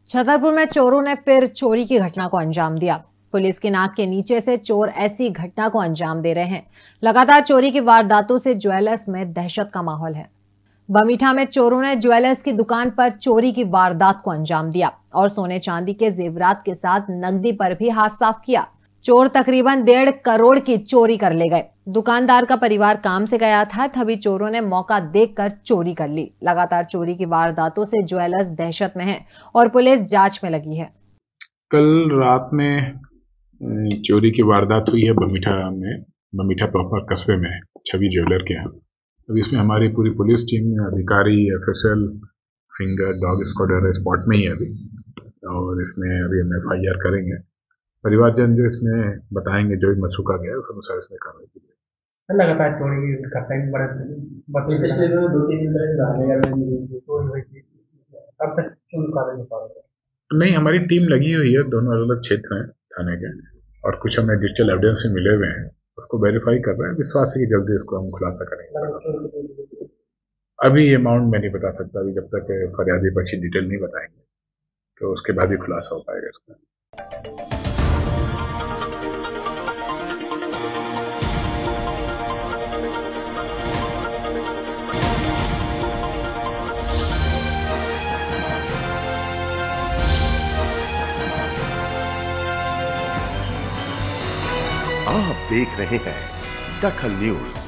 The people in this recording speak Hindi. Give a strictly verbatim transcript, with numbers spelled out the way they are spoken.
छतरपुर में चोरों ने फिर चोरी की घटना को अंजाम दिया। पुलिस की नाक के नीचे से चोर ऐसी घटना को अंजाम दे रहे हैं। लगातार चोरी की वारदातों से ज्वेलर्स में दहशत का माहौल है। बमीठा में चोरों ने ज्वेलर्स की दुकान पर चोरी की वारदात को अंजाम दिया और सोने चांदी के जेवरात के साथ नकदी पर भी हाथ साफ किया। चोर तकरीबन डेढ़ करोड़ की चोरी कर ले गए। दुकानदार का परिवार काम से गया था, तभी चोरों ने मौका देखकर चोरी कर ली। लगातार चोरी की वारदातों से ज्वेलर्स दहशत में हैं और पुलिस जांच में लगी है। कल रात में चोरी की वारदात हुई है बमीठा में, बमीठा प्रॉपर कस्बे में छवि ज्वेलर के यहाँ। अब इसमें हमारी पूरी पुलिस टीम, अधिकारी, FSL, finger, dog squad spot में ही है अभी, और इसमें अभी हम एफ आई आर करेंगे। परिवारजन जो इसमें बताएंगे, जो भी मशूका गया उस अनुसार इसमें कार्रवाई की जाएगी। लगातार चोरी की घटनाएं बढ़ पिछले दिनों दो तीन दिन अब तक क्यों कार्रवाई हो पा रही है? नहीं, हमारी टीम लगी हुई है, दोनों अलग अलग क्षेत्र हैं थाने के, और कुछ हमें डिजिटल एविडेंस भी मिले हुए हैं, उसको वेरीफाई कर रहे हैं। विश्वास है कि जल्दी इसको हम खुलासा करेंगे। अभी ये अमाउंट मैं नहीं बता सकता, अभी जब तक फरियादी पक्ष डिटेल नहीं बताएंगे तो उसके बाद ही खुलासा हो पाएगा इसका। आप देख रहे हैं दखल न्यूज।